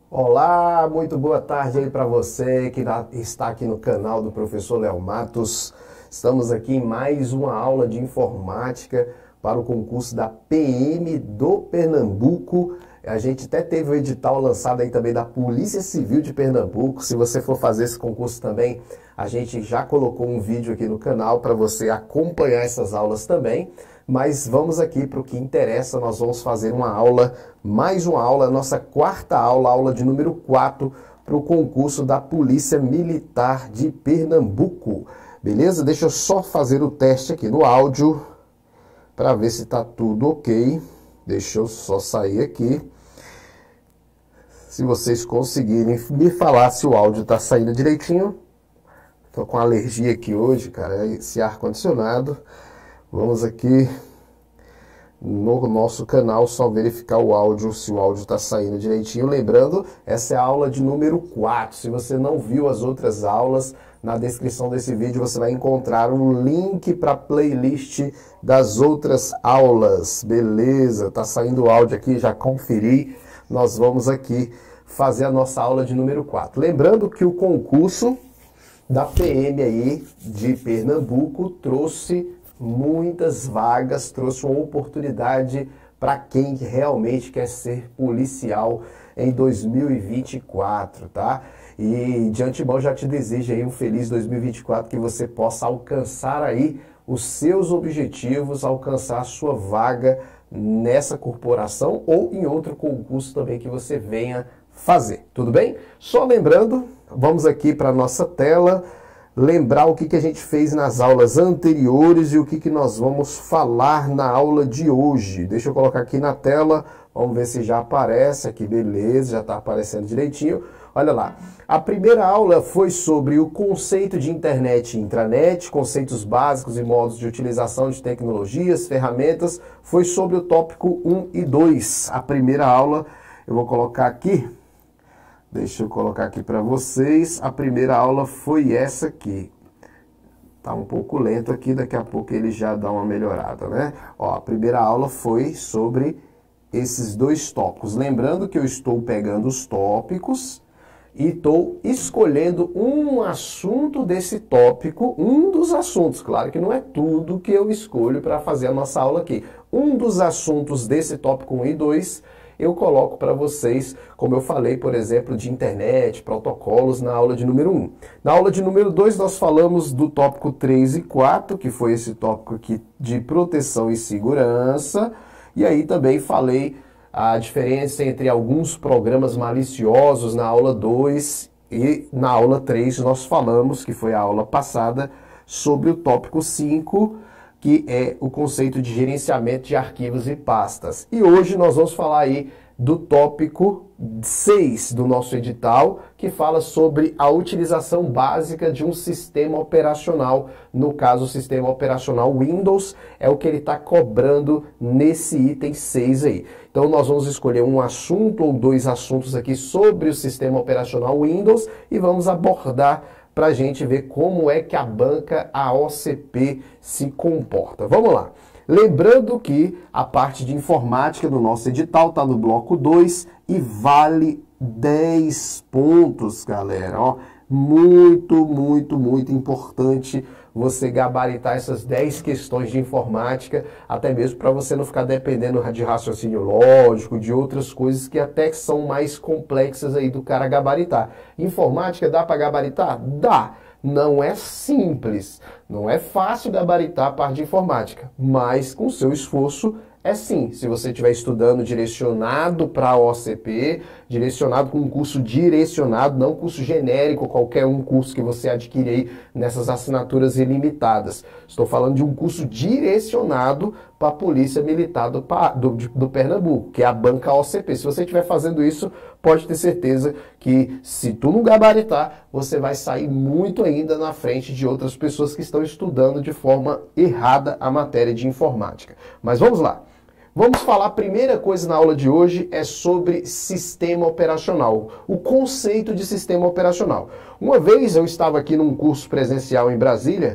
Olá, muito boa tarde aí para você que está aqui no canal do professor Léo Matos. Estamos aqui em mais uma aula de informática para o concurso da PM do Pernambuco. A gente até teve o edital lançado aí também da Polícia Civil de Pernambuco. Se você for fazer esse concurso também, a gente já colocou um vídeo aqui no canal para você acompanhar essas aulas também. Mas vamos aqui para o que interessa, nós vamos fazer uma aula, mais uma aula, nossa quarta aula, aula de número 4, para o concurso da Polícia Militar de Pernambuco. Beleza? Deixa eu só fazer o teste aqui no áudio, para ver se está tudo ok. Deixa eu só sair aqui. Se vocês conseguirem me falar se o áudio está saindo direitinho. Estou com alergia aqui hoje, cara, esse ar-condicionado. Vamos aqui no nosso canal só verificar o áudio, se o áudio está saindo direitinho. Lembrando, essa é a aula de número 4. Se você não viu as outras aulas, na descrição desse vídeo você vai encontrar um link para a playlist das outras aulas. Beleza, tá saindo o áudio aqui, já conferi. Nós vamos aqui fazer a nossa aula de número 4. Lembrando que o concurso da PM aí de Pernambuco trouxe muitas vagas, trouxe uma oportunidade para quem realmente quer ser policial em 2024, tá? E de antemão já te desejo aí um feliz 2024, que você possa alcançar aí os seus objetivos, alcançar a sua vaga nessa corporação ou em outro concurso também que você venha fazer, tudo bem? Só lembrando, vamos aqui para a nossa tela, lembrar o que a gente fez nas aulas anteriores e o que nós vamos falar na aula de hoje. Deixa eu colocar aqui na tela, vamos ver se já aparece aqui, beleza, já está aparecendo direitinho. Olha lá, a primeira aula foi sobre o conceito de internet e intranet, conceitos básicos e modos de utilização de tecnologias, ferramentas, foi sobre o tópico 1 e 2. A primeira aula, eu vou colocar aqui. Deixa eu colocar aqui para vocês. A primeira aula foi essa aqui. Tá um pouco lento aqui, daqui a pouco ele já dá uma melhorada, né? Ó, a primeira aula foi sobre esses dois tópicos. Lembrando que eu estou pegando os tópicos e estou escolhendo um assunto desse tópico, um dos assuntos. Claro que não é tudo que eu escolho para fazer a nossa aula aqui. Um dos assuntos desse tópico 1 e 2 eu coloco para vocês, como eu falei, por exemplo, de internet, protocolos, na aula de número 1. Na aula de número 2, nós falamos do tópico 3 e 4, que foi esse tópico aqui de proteção e segurança. E aí também falei a diferença entre alguns programas maliciosos na aula 2 e na aula 3 nós falamos, que foi a aula passada, sobre o tópico 5, que é o conceito de gerenciamento de arquivos e pastas. E hoje nós vamos falar aí do tópico 6 do nosso edital, que fala sobre a utilização básica de um sistema operacional. No caso, o sistema operacional Windows é o que ele está cobrando nesse item 6 aí. Então nós vamos escolher um assunto ou dois assuntos aqui sobre o sistema operacional Windows e vamos abordar para a gente ver como é que a banca, a OCP, se comporta. Vamos lá. Lembrando que a parte de informática do nosso edital está no bloco 2 e vale 10 pontos, galera. Ó, muito, muito, muito importante você gabaritar essas 10 questões de informática, até mesmo para você não ficar dependendo de raciocínio lógico, de outras coisas que até são mais complexas aí do cara gabaritar. Informática dá para gabaritar? Dá. Não é simples, não é fácil gabaritar a parte de informática, mas com seu esforço é sim. Se você estiver estudando direcionado para a OCP, direcionado com um curso direcionado, não curso genérico, qualquer um curso que você adquire aí nessas assinaturas ilimitadas. Estou falando de um curso direcionado para a Polícia Militar do Pernambuco, que é a banca OCP. Se você estiver fazendo isso, pode ter certeza que se tu não gabaritar, você vai sair muito ainda na frente de outras pessoas que estão estudando de forma errada a matéria de informática. Mas vamos lá. Vamos falar, a primeira coisa na aula de hoje é sobre sistema operacional, o conceito de sistema operacional. Uma vez eu estava aqui num curso presencial em Brasília,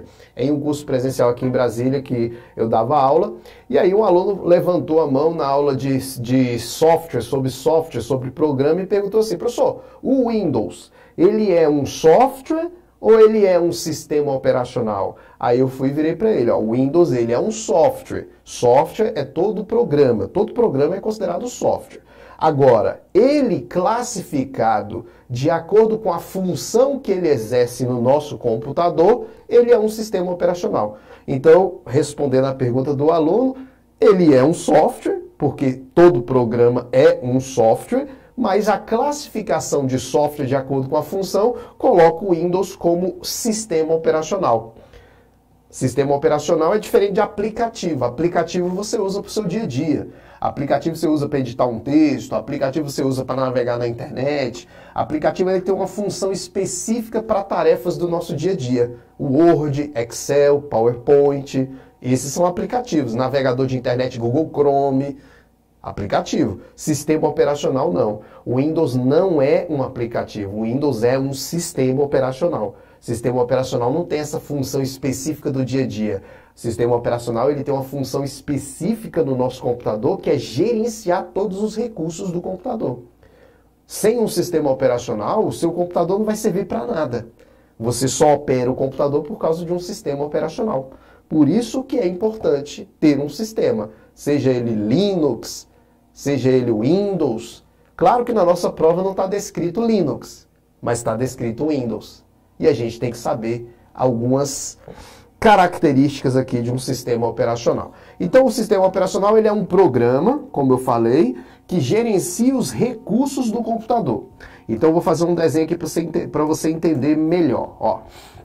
que eu dava aula, e aí um aluno levantou a mão na aula de software, sobre programa, e perguntou assim: professor, o Windows, ele é um software ou ele é um sistema operacional? Aí eu virei para ele, o Windows ele é um software. Software é todo programa é considerado software. Agora, ele classificado de acordo com a função que ele exerce no nosso computador, ele é um sistema operacional. Então, respondendo à pergunta do aluno, ele é um software, porque todo programa é um software, mas a classificação de software de acordo com a função coloca o Windows como sistema operacional. Sistema operacional é diferente de aplicativo. Aplicativo você usa para o seu dia a dia. Aplicativo você usa para editar um texto, aplicativo você usa para navegar na internet. Aplicativo ele tem uma função específica para tarefas do nosso dia a dia. Word, Excel, PowerPoint, esses são aplicativos. Navegador de internet, Google Chrome, aplicativo. Sistema operacional não. O Windows não é um aplicativo, o Windows é um sistema operacional. Sistema operacional não tem essa função específica do dia a dia. O sistema operacional ele tem uma função específica no nosso computador, que é gerenciar todos os recursos do computador. Sem um sistema operacional, o seu computador não vai servir para nada. Você só opera o computador por causa de um sistema operacional. Por isso que é importante ter um sistema, seja ele Linux, seja ele Windows. Claro que na nossa prova não está descrito Linux, mas está descrito Windows. E a gente tem que saber algumas características aqui de um sistema operacional. Então, o sistema operacional ele é um programa, como eu falei, que gerencia os recursos do computador. Então, eu vou fazer um desenho aqui para você entender melhor. Ó.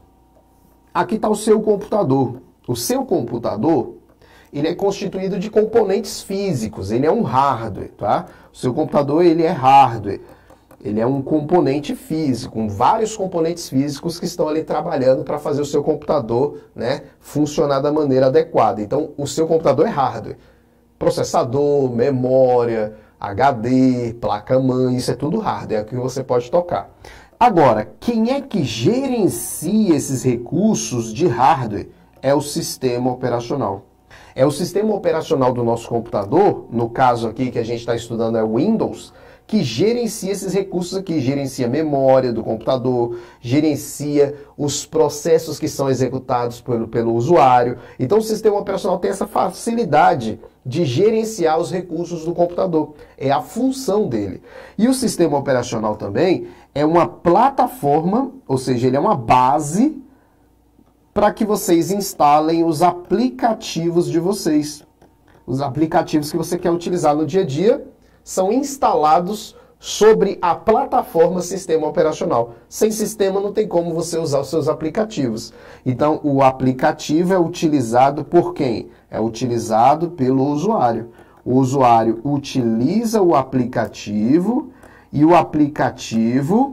Aqui está o seu computador. O seu computador ele é constituído de componentes físicos, ele é um hardware, tá? O seu computador ele é hardware. Ele é um componente físico, com vários componentes físicos que estão ali trabalhando para fazer o seu computador, né, funcionar da maneira adequada. Então, o seu computador é hardware. Processador, memória, HD, placa-mãe, isso é tudo hardware, é o que você pode tocar. Agora, quem é que gerencia esses recursos de hardware? É o sistema operacional. É o sistema operacional do nosso computador, no caso aqui que a gente está estudando é o Windows, que gerencia esses recursos aqui, gerencia a memória do computador, gerencia os processos que são executados pelo usuário. Então o sistema operacional tem essa facilidade de gerenciar os recursos do computador. É a função dele. E o sistema operacional também é uma plataforma, ou seja, ele é uma base para que vocês instalem os aplicativos de vocês. Os aplicativos que você quer utilizar no dia a dia são instalados sobre a plataforma sistema operacional. Sem sistema não tem como você usar os seus aplicativos. Então, o aplicativo é utilizado por quem? É utilizado pelo usuário. O usuário utiliza o aplicativo e o aplicativo...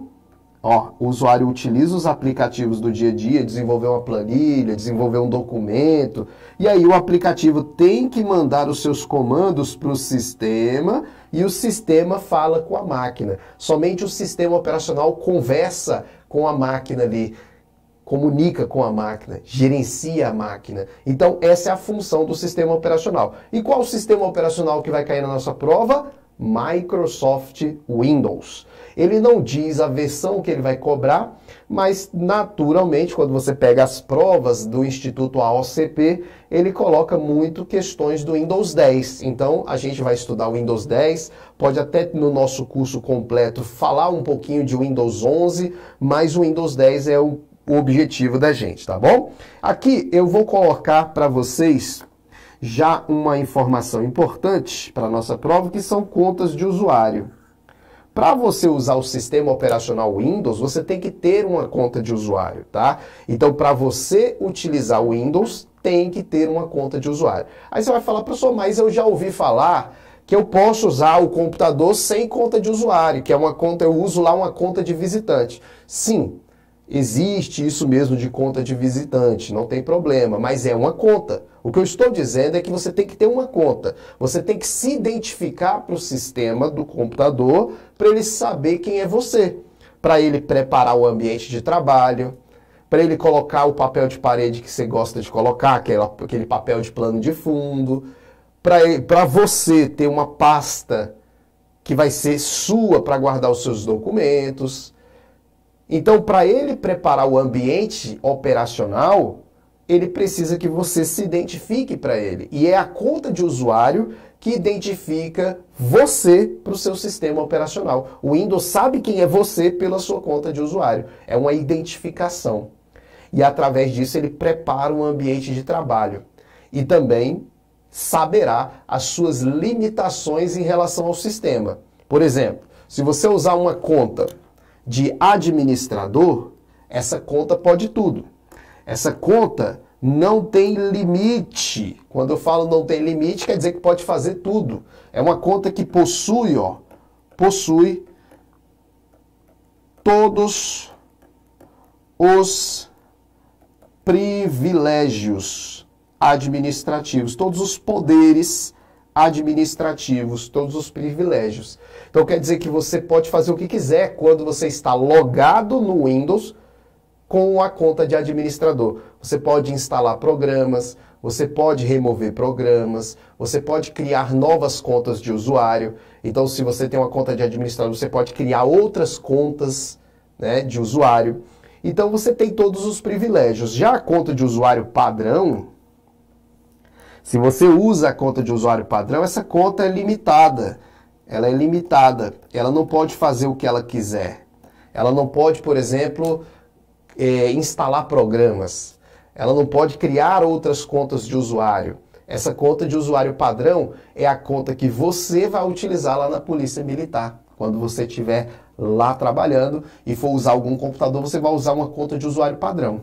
o usuário utiliza os aplicativos do dia a dia, desenvolver uma planilha, desenvolver um documento, e aí o aplicativo tem que mandar os seus comandos para o sistema e o sistema fala com a máquina. Somente o sistema operacional conversa com a máquina ali, comunica com a máquina, gerencia a máquina. Então essa é a função do sistema operacional. E qual o sistema operacional que vai cair na nossa prova? Microsoft Windows. Ele não diz a versão que ele vai cobrar, mas naturalmente, quando você pega as provas do Instituto AOCP, ele coloca muito questões do Windows 10. Então, a gente vai estudar o Windows 10, pode até no nosso curso completo falar um pouquinho de Windows 11, mas o Windows 10 é o objetivo da gente, tá bom? Aqui eu vou colocar para vocês já uma informação importante para a nossa prova, que são contas de usuário. Para você usar o sistema operacional Windows, você tem que ter uma conta de usuário, tá? Então, para você utilizar o Windows, tem que ter uma conta de usuário. Aí você vai falar, professor, mas eu já ouvi falar que eu posso usar o computador sem conta de usuário, que é uma conta, eu uso lá uma conta de visitante. Sim, existe isso mesmo de conta de visitante, não tem problema, mas é uma conta. O que eu estou dizendo é que você tem que ter uma conta. Você tem que se identificar para o sistema do computador para ele saber quem é você. Para ele preparar o ambiente de trabalho, para ele colocar o papel de parede que você gosta de colocar, aquele papel de plano de fundo, para você ter uma pasta que vai ser sua para guardar os seus documentos. Então, para ele preparar o ambiente operacional, ele precisa que você se identifique para ele. E é a conta de usuário que identifica você para o seu sistema operacional. O Windows sabe quem é você pela sua conta de usuário. É uma identificação. E através disso ele prepara um ambiente de trabalho. E também saberá as suas limitações em relação ao sistema. Por exemplo, se você usar uma conta de administrador, essa conta pode tudo. Essa conta não tem limite. Quando eu falo não tem limite, quer dizer que pode fazer tudo. É uma conta que possui todos os privilégios administrativos, todos os poderes administrativos, todos os privilégios. Então quer dizer que você pode fazer o que quiser quando você está logado no Windows com a conta de administrador. Você pode instalar programas, você pode remover programas, você pode criar novas contas de usuário. Então, se você tem uma conta de administrador, você pode criar outras contas, né, de usuário. Então, você tem todos os privilégios. Já a conta de usuário padrão, se você usa a conta de usuário padrão, essa conta é limitada. Ela é limitada. Ela não pode fazer o que ela quiser. Ela não pode, por exemplo, instalar programas. Ela não pode criar outras contas de usuário. Essa conta de usuário padrão é a conta que você vai utilizar lá na Polícia Militar. Quando você estiver lá trabalhando e for usar algum computador, você vai usar uma conta de usuário padrão.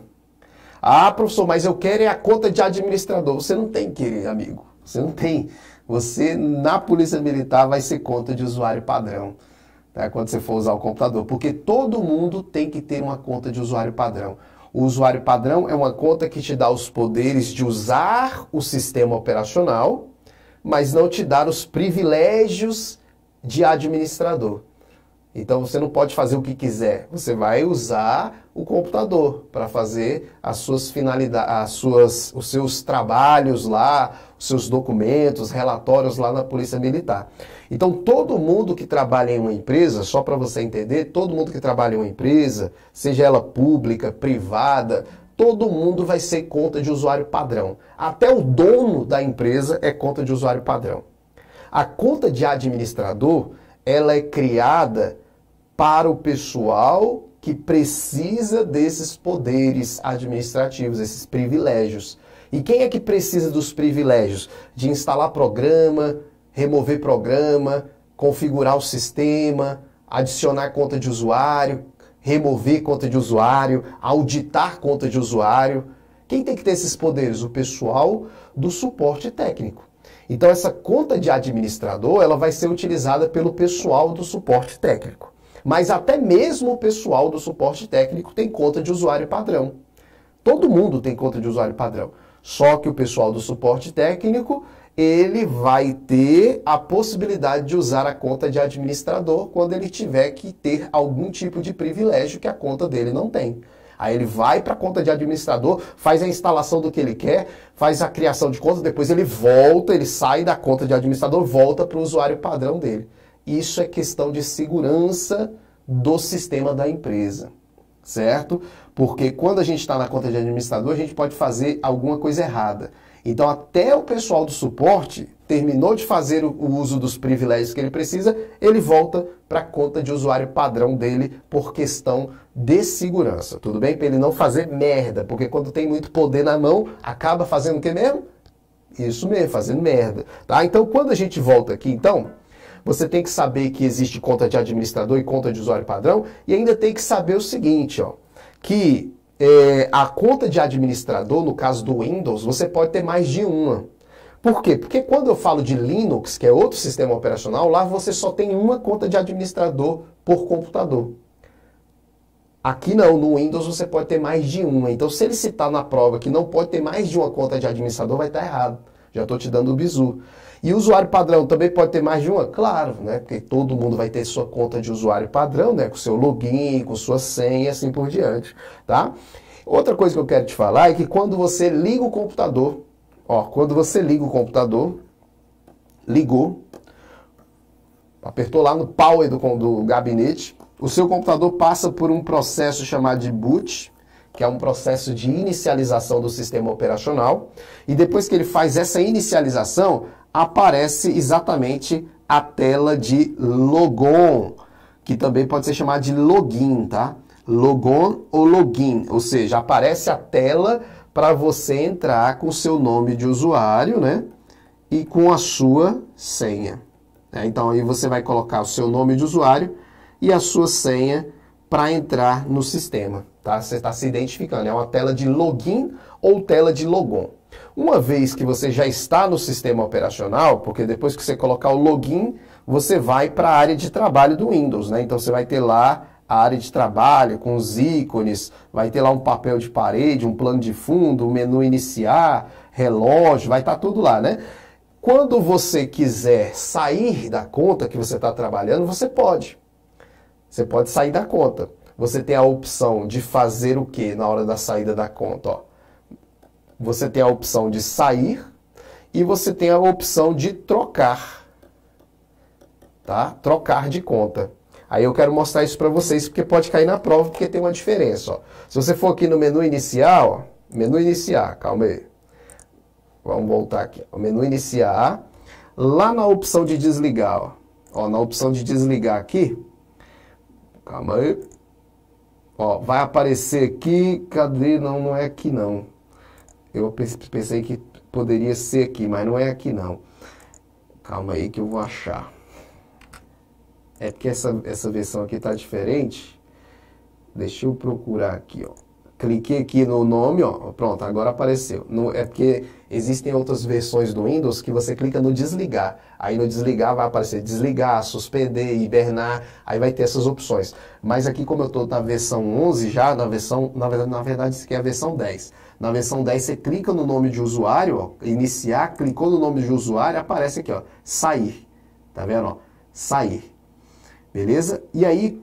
Ah, professor, mas eu quero a conta de administrador. Você não tem, querido amigo. Você não tem. Você, na Polícia Militar, vai ser conta de usuário padrão. Quando você for usar o computador, porque todo mundo tem que ter uma conta de usuário padrão. O usuário padrão é uma conta que te dá os poderes de usar o sistema operacional, mas não te dá os privilégios de administrador. Então você não pode fazer o que quiser, você vai usar o computador para fazer as suas finalidades, os seus trabalhos lá, os seus documentos, relatórios lá na Polícia Militar. Então todo mundo que trabalha em uma empresa, só para você entender, todo mundo que trabalha em uma empresa, seja ela pública, privada, todo mundo vai ser conta de usuário padrão. Até o dono da empresa é conta de usuário padrão. A conta de administrador, ela é criada para o pessoal que precisa desses poderes administrativos, esses privilégios. E quem é que precisa dos privilégios? De instalar programa, remover programa, configurar o sistema, adicionar conta de usuário, remover conta de usuário, auditar conta de usuário. Quem tem que ter esses poderes? O pessoal do suporte técnico. Então essa conta de administrador, ela vai ser utilizada pelo pessoal do suporte técnico. Mas até mesmo o pessoal do suporte técnico tem conta de usuário padrão. Todo mundo tem conta de usuário padrão. Só que o pessoal do suporte técnico, ele vai ter a possibilidade de usar a conta de administrador quando ele tiver que ter algum tipo de privilégio que a conta dele não tem. Aí ele vai para a conta de administrador, faz a instalação do que ele quer, faz a criação de conta, depois ele volta, ele sai da conta de administrador, volta para o usuário padrão dele. Isso é questão de segurança do sistema da empresa, certo? Porque quando a gente está na conta de administrador, a gente pode fazer alguma coisa errada. Então, até o pessoal do suporte terminou de fazer o uso dos privilégios que ele precisa, ele volta para a conta de usuário padrão dele por questão de segurança, tudo bem? Para ele não fazer merda, porque quando tem muito poder na mão, acaba fazendo o que mesmo? Isso mesmo, fazendo merda, tá? Então, quando a gente volta aqui, então, você tem que saber que existe conta de administrador e conta de usuário padrão, e ainda tem que saber o seguinte, ó, que a conta de administrador, no caso do Windows, você pode ter mais de uma. Por quê? Porque quando eu falo de Linux, que é outro sistema operacional, lá você só tem uma conta de administrador por computador. Aqui não, no Windows você pode ter mais de uma. Então, se ele citar na prova que não pode ter mais de uma conta de administrador, vai estar errado. Já estou te dando o bizu. E o usuário padrão também pode ter mais de uma? Claro, né? Porque todo mundo vai ter sua conta de usuário padrão, né? Com seu login, com sua senha e assim por diante, tá? Outra coisa que eu quero te falar é que quando você liga o computador, ó, quando você liga o computador, ligou, apertou lá no power do gabinete, o seu computador passa por um processo chamado de boot, que é um processo de inicialização do sistema operacional, e depois que ele faz essa inicialização, aparece exatamente a tela de logon, que também pode ser chamada de login, tá? Logon ou login, ou seja, aparece a tela para você entrar com o seu nome de usuário, né? E com a sua senha. Então aí você vai colocar o seu nome de usuário e a sua senha para entrar no sistema, tá? Você está se identificando, é uma tela de login ou tela de logon. Uma vez que você já está no sistema operacional, porque depois que você colocar o login, você vai para a área de trabalho do Windows, né? Então você vai ter lá a área de trabalho com os ícones, vai ter lá um papel de parede, um plano de fundo, um menu iniciar, relógio, vai estar tudo lá, né? Quando você quiser sair da conta que você está trabalhando, você pode. Você pode sair da conta. Você tem a opção de fazer o que na hora da saída da conta? Ó. Você tem a opção de sair e você tem a opção de trocar. Tá? Trocar de conta. Aí eu quero mostrar isso para vocês, porque pode cair na prova, porque tem uma diferença. Ó. Se você for aqui no menu inicial, ó, menu iniciar, calma aí. Vamos voltar aqui. O menu iniciar, lá na opção de desligar, ó. Ó, na opção de desligar aqui, calma aí. Ó, vai aparecer aqui, cadê? Não, não é aqui não. Eu pensei que poderia ser aqui, mas não é aqui não. Calma aí que eu vou achar. É porque essa versão aqui tá diferente. Deixa eu procurar aqui, ó. Cliquei aqui no nome, ó, pronto, agora apareceu. É porque existem outras versões do Windows que você clica no desligar. Aí no desligar vai aparecer desligar, suspender, hibernar, aí vai ter essas opções. Mas aqui como eu estou na versão 11 já, na verdade isso aqui é a versão 10. Na versão 10 você clica no nome de usuário, ó, iniciar, clicou no nome de usuário, aparece aqui, ó, sair. Tá vendo, ó? Sair. Beleza? E aí,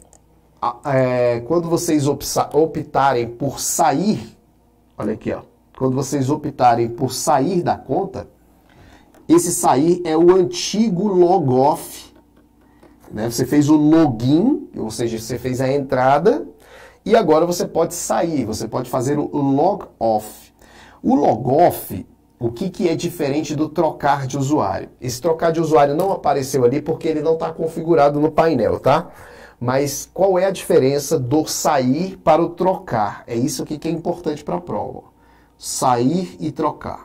quando vocês optarem por sair, olha aqui, ó, quando vocês optarem por sair da conta, esse sair é o antigo logoff, né? Você fez o login, ou seja, você fez a entrada, e agora você pode sair, você pode fazer o log off. O log off, o que é diferente do trocar de usuário? Esse trocar de usuário não apareceu ali porque ele não está configurado no painel, tá? Mas qual é a diferença do sair para o trocar? É isso aqui que é importante para a prova. Sair e trocar.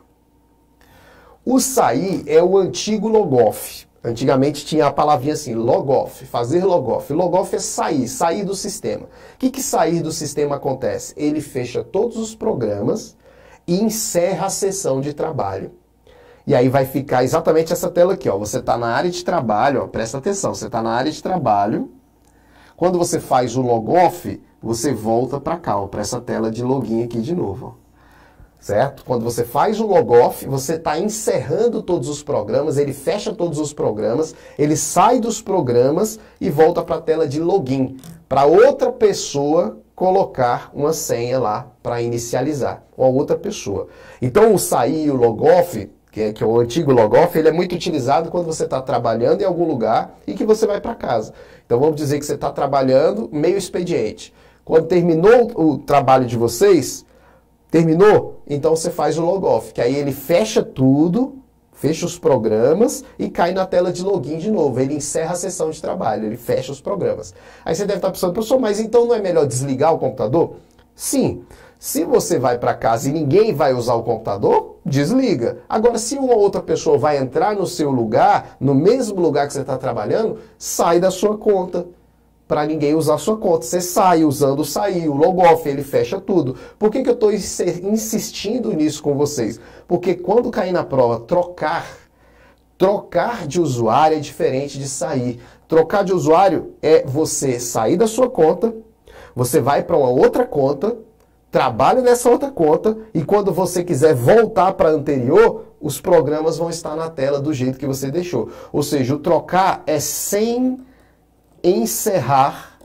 O sair é o antigo logoff. Antigamente tinha a palavrinha assim, logoff, fazer logoff. Logoff é sair, sair do sistema. O que sair do sistema acontece? Ele fecha todos os programas e encerra a sessão de trabalho. E aí vai ficar exatamente essa tela aqui, ó. Você está na área de trabalho, ó, presta atenção, você está na área de trabalho. Quando você faz o logoff, você volta para cá, para essa tela de login aqui de novo. Ó. Certo? Quando você faz o logoff, você está encerrando todos os programas, ele fecha todos os programas, ele sai dos programas e volta para a tela de login, para outra pessoa colocar uma senha lá para inicializar, ou a outra pessoa. Então o sair e o logoff, que é o antigo logoff, ele é muito utilizado quando você está trabalhando em algum lugar e que você vai para casa. Então vamos dizer que você está trabalhando meio expediente. Quando terminou o trabalho de vocês, terminou? Então você faz o logoff, que aí ele fecha tudo, fecha os programas e cai na tela de login de novo. Ele encerra a sessão de trabalho, ele fecha os programas. Aí você deve estar pensando, professor, mas então não é melhor desligar o computador? Sim. Se você vai para casa e ninguém vai usar o computador, desliga. Agora, se uma outra pessoa vai entrar no seu lugar, no mesmo lugar que você está trabalhando, sai da sua conta. Para ninguém usar a sua conta. Você sai usando o sair, o logoff, ele fecha tudo. Por que eu estou insistindo nisso com vocês? Porque quando cair na prova, trocar de usuário é diferente de sair. Trocar de usuário é você sair da sua conta, Você vai para uma outra conta, trabalha nessa outra conta e quando você quiser voltar para a anterior, os programas vão estar na tela do jeito que você deixou. Ou seja, o trocar é sem encerrar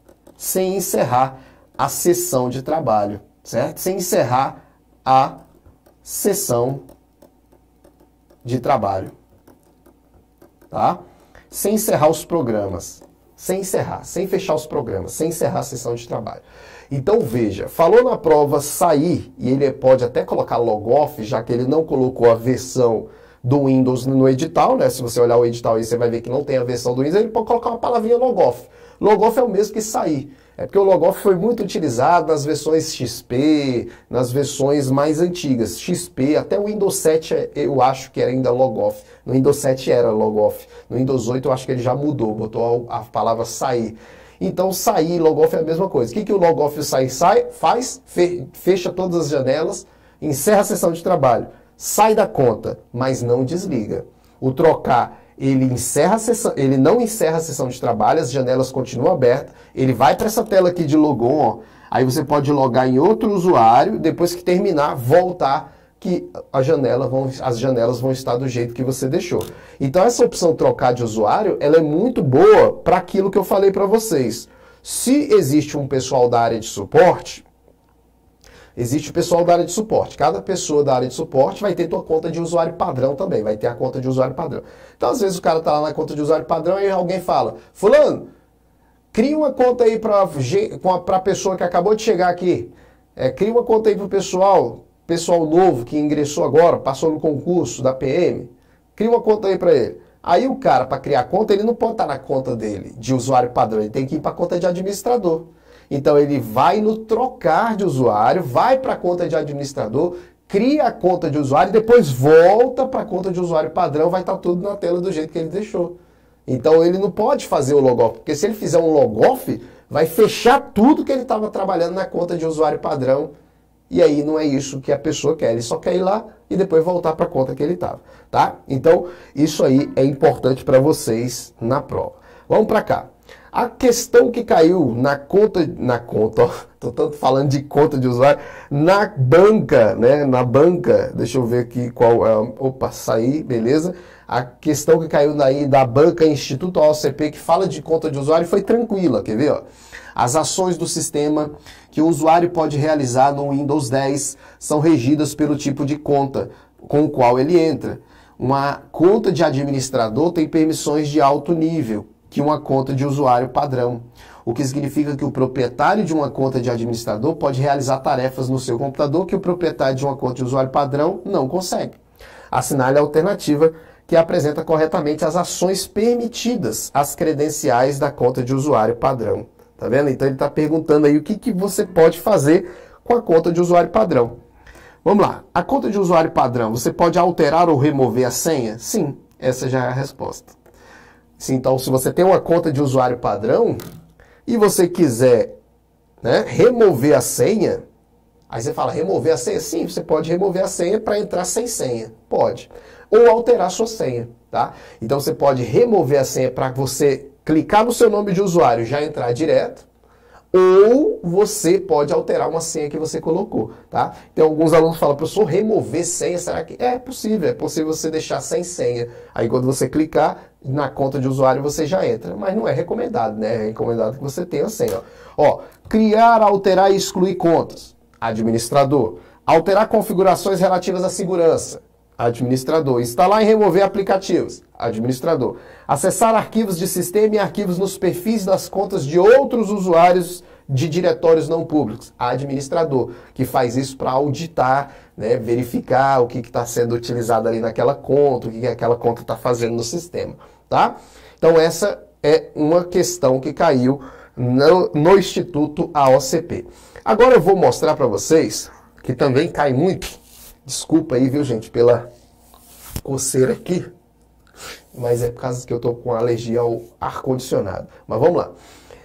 a sessão de trabalho, certo? Sem encerrar a sessão de trabalho, tá? Sem encerrar os programas, sem fechar os programas, sem encerrar a sessão de trabalho. Então veja, falou na prova sair, e ele pode até colocar logoff, já que ele não colocou a versão do Windows no edital, né? Se você olhar o edital aí, você vai ver que não tem a versão do Windows, ele pode colocar uma palavrinha logoff. Logoff é o mesmo que sair. É porque o logoff foi muito utilizado nas versões XP, nas versões mais antigas. XP, até o Windows 7 eu acho que era ainda logoff. No Windows 7 era logoff. No Windows 8 eu acho que ele já mudou, botou a palavra sair. Então sair e logoff é a mesma coisa. O que o logoff e o sair faz? Fecha todas as janelas, encerra a sessão de trabalho. Sai da conta, mas não desliga. O trocar, ele não encerra a sessão de trabalho, as janelas continuam abertas, ele vai para essa tela aqui de logon, ó, aí você pode logar em outro usuário, depois que terminar, voltar, que as janelas vão estar do jeito que você deixou. Então essa opção trocar de usuário, ela é muito boa para aquilo que eu falei para vocês. Se existe um pessoal da área de suporte, existe o pessoal da área de suporte. Cada pessoa da área de suporte vai ter tua conta de usuário padrão também. Vai ter a conta de usuário padrão. Então, às vezes, o cara tá lá na conta de usuário padrão e alguém fala, fulano, cria uma conta aí para a pessoa que acabou de chegar aqui. Cria uma conta aí para o pessoal novo que ingressou agora, passou no concurso da PM. Cria uma conta aí para ele. Aí o cara, para criar conta, ele não pode estar na conta dele de usuário padrão. Ele tem que ir para a conta de administrador. Então ele vai no trocar de usuário, vai para a conta de administrador, cria a conta de usuário e depois volta para a conta de usuário padrão, vai estar tudo na tela do jeito que ele deixou. Então ele não pode fazer o logoff, porque se ele fizer um logoff, vai fechar tudo que ele estava trabalhando na conta de usuário padrão. E aí não é isso que a pessoa quer, ele só quer ir lá e depois voltar para a conta que ele estava, tá? Então isso aí é importante para vocês na prova. Vamos para cá. A questão que caiu na conta, ó, tô tanto falando de conta de usuário, na banca, né, deixa eu ver aqui qual é, opa, saí, beleza? A questão que caiu daí da banca Instituto OCP, que fala de conta de usuário, foi tranquila, quer ver, ó? As ações do sistema que o usuário pode realizar no Windows 10 são regidas pelo tipo de conta com o qual ele entra. Uma conta de administrador tem permissões de alto nível que uma conta de usuário padrão, o que significa que o proprietário de uma conta de administrador pode realizar tarefas no seu computador que o proprietário de uma conta de usuário padrão não consegue. Assinale a alternativa que apresenta corretamente as ações permitidas às credenciais da conta de usuário padrão. Tá vendo? Então ele está perguntando aí o que você pode fazer com a conta de usuário padrão. Vamos lá. A conta de usuário padrão, você pode alterar ou remover a senha? Sim, essa já é a resposta. Então, se você tem uma conta de usuário padrão e você quiser, né, remover a senha, aí você fala, remover a senha? Sim, você pode remover a senha para entrar sem senha. Pode. Ou alterar a sua senha, tá? Então, você pode remover a senha para você clicar no seu nome de usuário e já entrar direto, ou você pode alterar uma senha que você colocou, tá? Então, alguns alunos falam, professor, remover senha, será que... É possível você deixar sem senha. Aí, quando você clicar na conta de usuário, você já entra. Mas não é recomendado, né? É recomendado que você tenha senha. Ó, criar, alterar e excluir contas. Administrador. Alterar configurações relativas à segurança. Administrador. Instalar e remover aplicativos. Administrador. Acessar arquivos de sistema e arquivos nos perfis das contas de outros usuários de diretórios não públicos. Administrador, que faz isso para auditar, né, verificar o que está sendo utilizado ali naquela conta, o que aquela conta está fazendo no sistema. Tá? Então essa é uma questão que caiu no Instituto AOCP. Agora eu vou mostrar para vocês, que também cai muito, desculpa aí, viu gente, pela coceira aqui, mas é por causa que eu estou com alergia ao ar-condicionado. Mas vamos lá.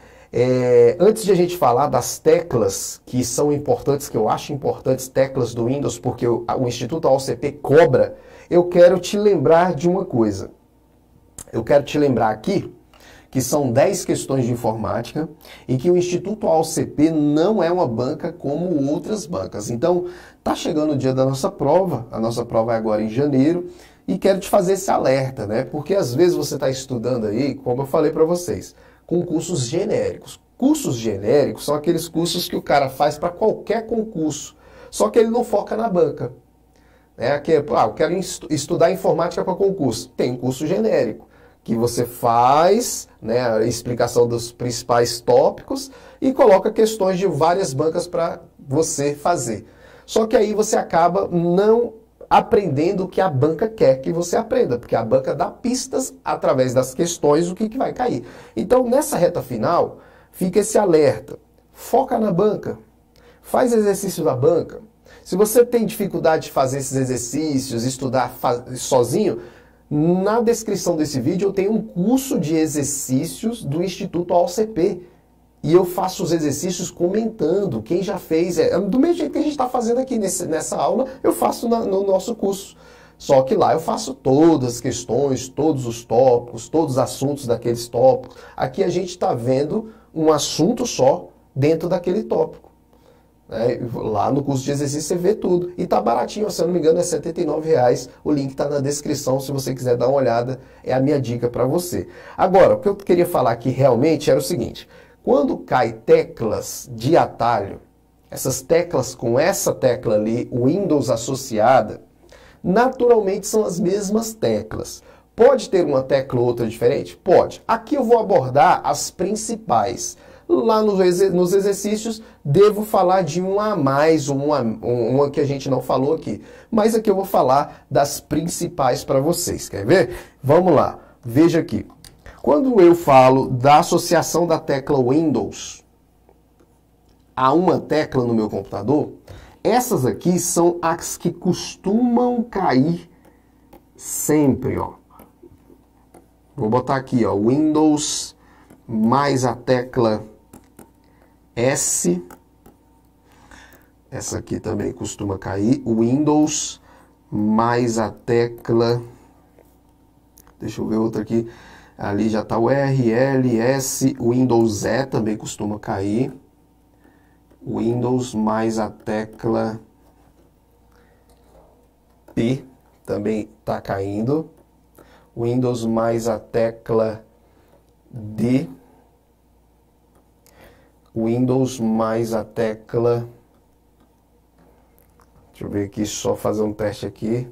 Antes de a gente falar das teclas que são importantes, que eu acho importantes, teclas do Windows, porque o Instituto AOCP cobra, eu quero te lembrar de uma coisa. Eu quero te lembrar aqui que são 10 questões de informática e que o Instituto AOCP não é uma banca como outras bancas. Então, tá chegando o dia da nossa prova, a nossa prova é agora em janeiro, e quero te fazer esse alerta, né? Porque às vezes você está estudando aí, como eu falei para vocês, com cursos genéricos. Cursos genéricos são aqueles cursos que o cara faz para qualquer concurso, só que ele não foca na banca. Eu quero estudar informática para concurso. Tem um curso genérico, que você faz, né, a explicação dos principais tópicos e coloca questões de várias bancas para você fazer. Só que aí você acaba não aprendendo o que a banca quer que você aprenda, porque a banca dá pistas através das questões o que vai cair. Então, nessa reta final, fica esse alerta. Foca na banca. Faz exercício da banca. Se você tem dificuldade de fazer esses exercícios, estudar sozinho, na descrição desse vídeo eu tenho um curso de exercícios do Instituto AOCP. E eu faço os exercícios comentando. Quem já fez, do mesmo jeito que a gente está fazendo aqui nessa aula, eu faço no nosso curso. Só que lá eu faço todas as questões, todos os tópicos, todos os assuntos daqueles tópicos. Aqui a gente está vendo um assunto só dentro daquele tópico. Lá no curso de exercício você vê tudo. E tá baratinho, se eu não me engano é R$ 79,00. O link está na descrição, se você quiser dar uma olhada, é a minha dica para você. Agora, o que eu queria falar aqui realmente era o seguinte: quando cai teclas de atalho, essas teclas com essa tecla ali, Windows associada, naturalmente são as mesmas teclas. Pode ter uma tecla ou outra diferente? Pode. Aqui eu vou abordar as principais. Lá nos exercícios, devo falar de uma a mais, uma que a gente não falou aqui. Mas aqui eu vou falar das principais para vocês. Quer ver? Vamos lá. Veja aqui. Quando eu falo da associação da tecla Windows a uma tecla no meu computador, essas aqui são as que costumam cair sempre, ó. Vou botar aqui, ó, Windows mais a tecla S. Essa aqui também costuma cair. Windows mais a tecla... Deixa eu ver outra aqui. Ali já está o R, L, S. Windows E também costuma cair. Windows mais a tecla P também está caindo. Windows mais a tecla D. Windows mais a tecla... Deixa eu ver aqui, só fazer um teste aqui.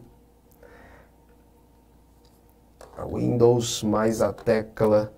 Windows mais a tecla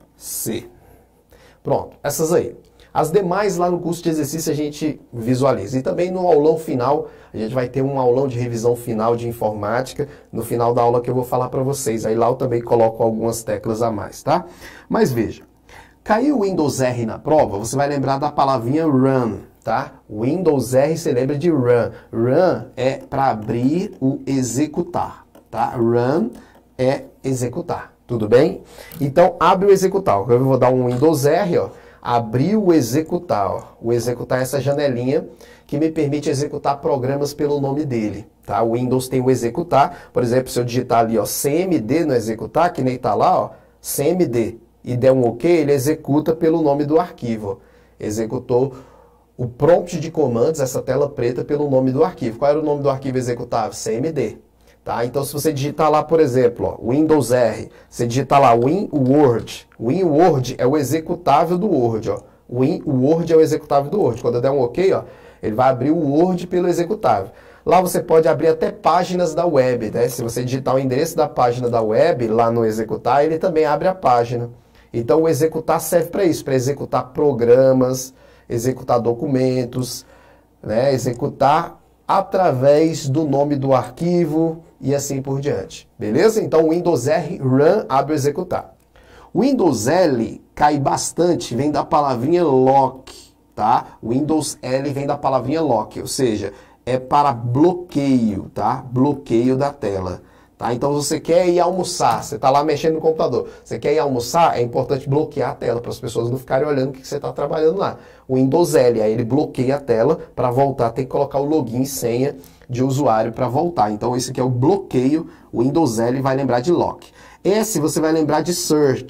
C. Pronto, essas aí. As demais lá no curso de exercício a gente visualiza. E também no aulão final, a gente vai ter um aulão de revisão final de informática, no final da aula que eu vou falar para vocês. Aí lá eu também coloco algumas teclas a mais, tá? Mas veja, caiu o Windows R na prova, você vai lembrar da palavrinha run, tá? Windows R, você lembra de run. Run é para abrir o executar, tá? Run é executar, tudo bem? Então, abre o executar. Eu vou dar um Windows R, ó. Abrir o executar, ó. O executar é essa janelinha que me permite executar programas pelo nome dele, tá? O Windows tem o executar, por exemplo, se eu digitar ali, ó, CMD no executar, que nem tá lá, ó, CMD, e der um OK, ele executa pelo nome do arquivo. Executou o prompt de comandos, essa tela preta, pelo nome do arquivo. Qual era o nome do arquivo executável? CMD. Tá? Então, se você digitar lá, por exemplo, ó, Windows R, você digitar lá WinWord. WinWord é o executável do Word. Ó. WinWord é o executável do Word. Quando eu der um OK, ó, ele vai abrir o Word pelo executável. Lá você pode abrir até páginas da web. Né? Se você digitar o endereço da página da web, lá no executar, ele também abre a página. Então, o executar serve para isso, para executar programas, executar documentos, né? Executar através do nome do arquivo e assim por diante. Beleza? Então, Windows R, Run, abre o executar. Windows L cai bastante, vem da palavrinha lock, tá? Windows L vem da palavrinha lock, ou seja, é para bloqueio, tá? Bloqueio da tela. Tá? Então, você quer ir almoçar, você está lá mexendo no computador, você quer ir almoçar, é importante bloquear a tela para as pessoas não ficarem olhando o que você está trabalhando lá. O Windows L, aí ele bloqueia a tela, para voltar tem que colocar o login e senha de usuário para voltar. Então, esse aqui é o bloqueio, o Windows L vai lembrar de lock. S você vai lembrar de search,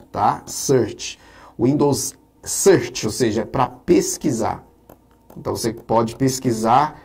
tá? Search. Windows Search, ou seja, para pesquisar. Então você pode pesquisar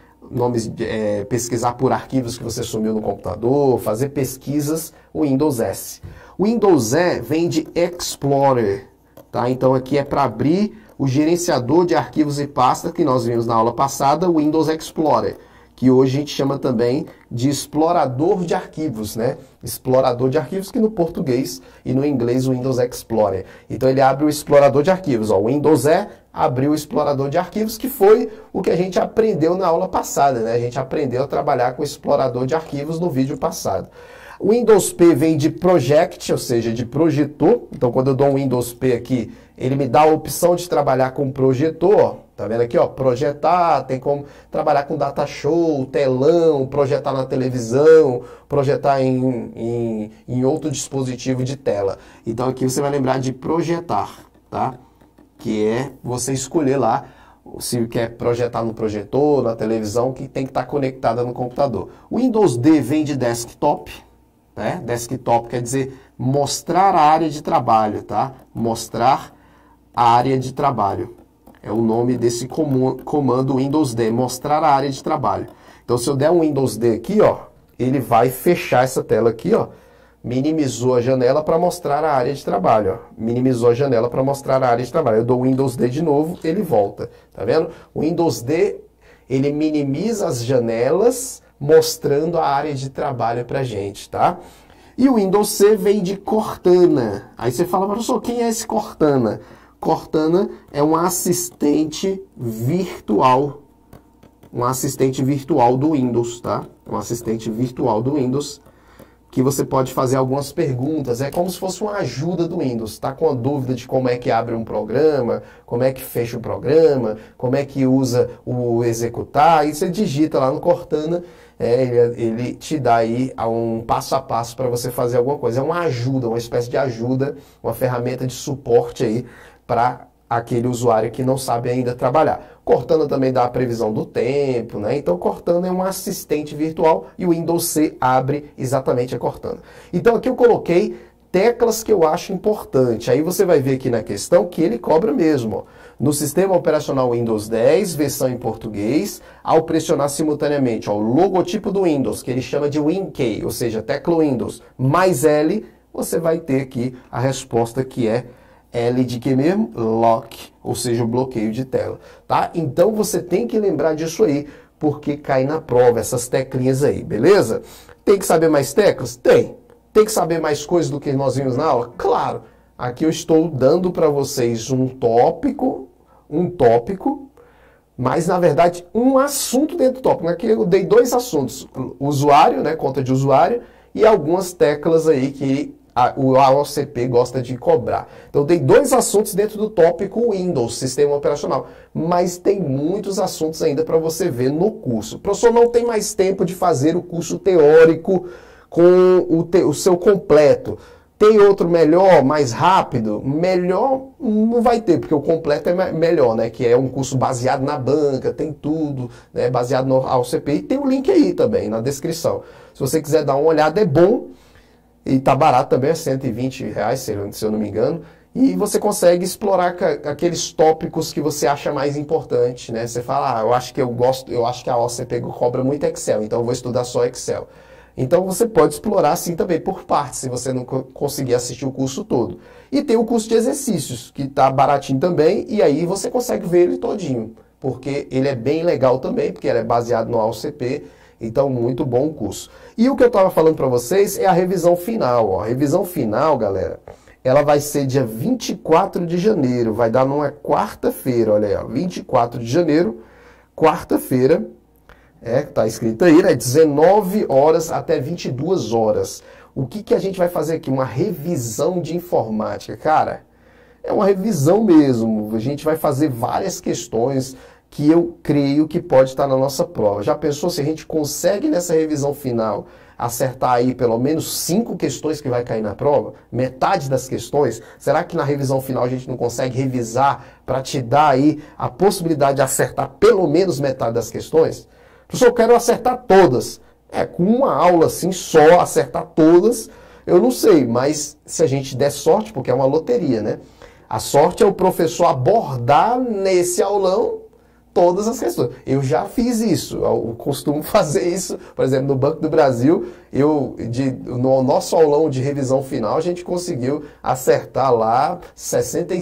pesquisar por arquivos que você sumiu no computador, fazer pesquisas, o Windows S. O Windows E vem de Explorer, tá? Então aqui é para abrir o gerenciador de arquivos e pastas que nós vimos na aula passada, o Windows Explorer, que hoje a gente chama também de explorador de arquivos, né? Explorador de arquivos, que no português e no inglês o Windows Explorer. Então ele abre o explorador de arquivos, ó, o Windows E abriu o explorador de arquivos, que foi o que a gente aprendeu na aula passada, né? A gente aprendeu a trabalhar com o explorador de arquivos no vídeo passado. O Windows P vem de Project, ou seja, de projetor. Então quando eu dou um Windows P aqui, ele me dá a opção de trabalhar com projetor, ó. Tá vendo aqui, ó? Projetar, tem como trabalhar com data show, telão, projetar na televisão, projetar em outro dispositivo de tela. Então aqui você vai lembrar de projetar, tá? Que é você escolher lá se quer projetar no projetor, na televisão, que tem que estar conectada no computador. O Windows D vem de desktop, né? Desktop quer dizer mostrar a área de trabalho, tá? Mostrar a área de trabalho. É o nome desse comando Windows D, mostrar a área de trabalho. Então, se eu der um Windows D aqui, ó, ele vai fechar essa tela aqui, ó. Minimizou a janela para mostrar a área de trabalho, ó. Minimizou a janela para mostrar a área de trabalho. Eu dou o Windows D de novo, ele volta. Tá vendo? O Windows D, ele minimiza as janelas, mostrando a área de trabalho pra gente, tá? E o Windows C vem de Cortana. Aí você fala, professor, quem é esse Cortana? Cortana é um assistente virtual. Um assistente virtual do Windows, tá? Um assistente virtual do Windows que você pode fazer algumas perguntas. É como se fosse uma ajuda do Windows. Tá com a dúvida de como é que abre um programa, como é que fecha o programa, como é que usa o executar. Aí você digita lá no Cortana, ele te dá aí um passo a passo para você fazer alguma coisa. É uma ajuda, uma espécie de ajuda, uma ferramenta de suporte aí para aquele usuário que não sabe ainda trabalhar. Cortana também dá a previsão do tempo, né? Então Cortana é um assistente virtual e o Windows C abre exatamente a Cortana. Então aqui eu coloquei teclas que eu acho importante. Aí você vai ver aqui na questão que ele cobra mesmo, ó. No sistema operacional Windows 10, versão em português, ao pressionar simultaneamente, ó, o logotipo do Windows, que ele chama de WinKey, ou seja, tecla Windows, mais L, você vai ter aqui a resposta que é L de que mesmo? Lock, ou seja, o bloqueio de tela, tá? Então você tem que lembrar disso aí, porque cai na prova essas teclinhas aí, beleza? Tem que saber mais teclas? Tem. Tem que saber mais coisas do que nós vimos na aula? Claro. Aqui eu estou dando para vocês um tópico, mas na verdade um assunto dentro do tópico. Aqui eu dei dois assuntos, usuário, né, conta de usuário, e algumas teclas aí que o AOCP gosta de cobrar. Então eu dei dois assuntos dentro do tópico Windows, sistema operacional, mas tem muitos assuntos ainda para você ver no curso. O professor não tem mais tempo de fazer o curso teórico com o seu completo. Tem outro melhor, mais rápido? Melhor não vai ter, porque o completo é melhor, né? Que é um curso baseado na banca, tem tudo, né? Baseado no AOCP. E tem o link aí também, na descrição. Se você quiser dar uma olhada, é bom. E tá barato também, é R$120, se eu não me engano. E você consegue explorar aqueles tópicos que você acha mais importante, né? Você fala, eu acho que a OCP cobra muito Excel, então eu vou estudar só Excel. Então você pode explorar assim também por partes, se você não conseguir assistir o curso todo. E tem o curso de exercícios, que tá baratinho também, e aí você consegue ver ele todinho, porque ele é bem legal também, porque ele é baseado no AOCP. Então, muito bom o curso. E o que eu estava falando para vocês é a revisão final. Ó. A revisão final, galera, ela vai ser dia 24 de janeiro. Vai dar numa quarta-feira, olha aí, ó, 24 de janeiro, quarta-feira. Tá escrito aí, né? 19 horas até 22 horas. O que a gente vai fazer aqui? Uma revisão de informática. Cara, é uma revisão mesmo. A gente vai fazer várias questões que eu creio que pode estar na nossa prova. Já pensou se a gente consegue nessa revisão final acertar aí pelo menos 5 questões que vai cair na prova? Metade das questões? Será que na revisão final a gente não consegue revisar para te dar aí a possibilidade de acertar pelo menos metade das questões? Professor, eu quero acertar todas. Com uma aula assim só, acertar todas, Eu não sei, mas se a gente der sorte, porque é uma loteria, né? A sorte é o professor abordar nesse aulão todas as questões. Eu já fiz isso, eu costumo fazer isso, por exemplo, no Banco do Brasil, no nosso aulão de revisão final, a gente conseguiu acertar lá 60%,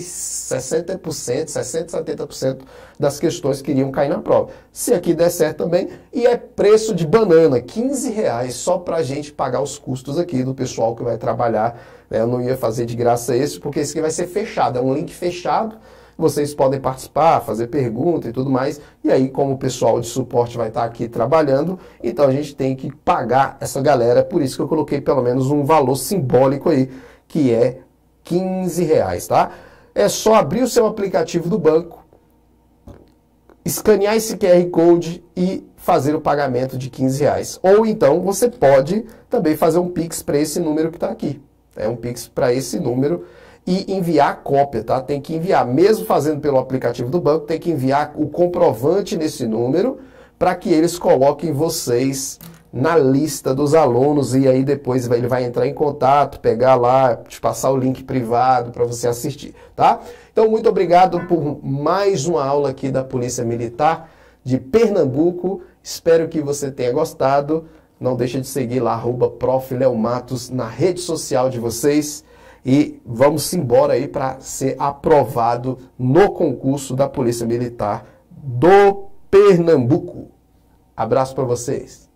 70% das questões que iriam cair na prova. Se aqui der certo também, e é preço de banana, R$15 só para a gente pagar os custos aqui do pessoal que vai trabalhar. Eu não ia fazer de graça esse, porque esse aqui vai ser fechado, é um link fechado. Vocês podem participar, fazer pergunta e tudo mais. E aí, como o pessoal de suporte vai estar aqui trabalhando, então a gente tem que pagar essa galera. Por isso que eu coloquei pelo menos um valor simbólico aí, que é R$15, tá? É só abrir o seu aplicativo do banco, escanear esse QR Code e fazer o pagamento de R$15. Ou então você pode também fazer um Pix para esse número que está aqui. É um Pix para esse número e enviar a cópia, tá? Tem que enviar, mesmo fazendo pelo aplicativo do banco, tem que enviar o comprovante nesse número para que eles coloquem vocês na lista dos alunos e aí depois ele vai entrar em contato, pegar lá, te passar o link privado para você assistir, tá? Então, muito obrigado por mais uma aula aqui da Polícia Militar de Pernambuco. Espero que você tenha gostado. Não deixa de seguir lá, @Prof. Léo Matos, na rede social de vocês. E vamos embora aí para ser aprovado no concurso da Polícia Militar do Pernambuco. Abraço para vocês.